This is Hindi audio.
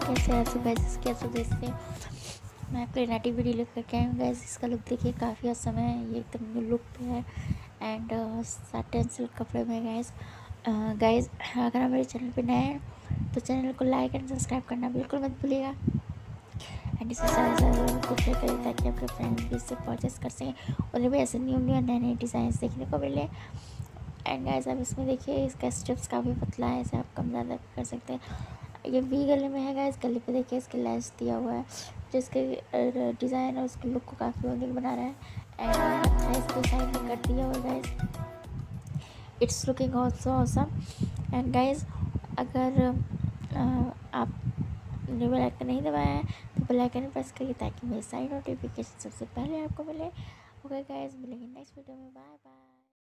कैसे हैं सब गाइस। कैसे जैसे मैं आपके लिए नटी वीडियो लेकर के आई हूँ गाइस। इसका लुक देखिए, काफ़ी औसम है। ये एकदम न्यू लुक पे है एंड साटन सिल्क कपड़े में गाइस। गाइस अगर आप मेरे चैनल पे नए हैं तो चैनल को लाइक एंड सब्सक्राइब करना बिल्कुल मत भूलिएगा एंड इसे ज़्यादा लोगों को शेयर करें ताकि आपके फ्रेंड भी इससे परचेस कर सकें, उन्हें भी ऐसे न्यू न्यू नए नए डिज़ाइन देखने को मिले। एंड गाइस आप इसमें देखिए, इसका स्टेप्स काफ़ी पतला है, इसे आप कम ज़्यादा कर सकते हैं। ये वी गले में है गाइस। गले पे देखिए इसके लेस दिया हुआ है, जिसके डिज़ाइन और उसके लुक को काफ़ी यूनिक बना रहा है। एंड इसके साइड में कट दिया हुआ है guys. It's looking also awesome. And guys अगर आप ने बेल आइकन नहीं दबाया है तो बेल आइकन प्रेस करिए ताकि मेरी सारी नोटिफिकेशन सबसे पहले आपको मिले। ओके गाइस, मिलेंगे नेक्स्ट वीडियो में। Bye bye.